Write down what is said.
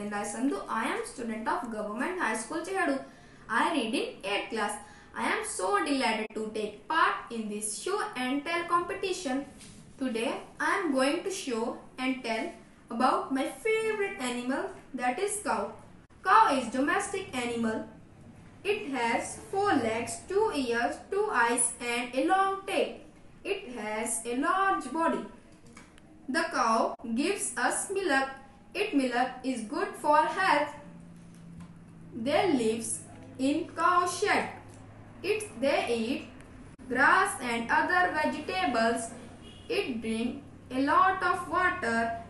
and I Sandhu. I am student of Government High School Chehadu. I read in 8th class. I am so delighted to take part in this show and tell competition. Today I am going to show and tell about my favorite animal, that is cow. Cow is domestic animal. It has 4 legs, 2 ears, 2 eyes and a long tail. It has a large body. The cow gives us milk. Its milk is good for health. They live in cow shed. They eat grass and other vegetables. It drinks a lot of water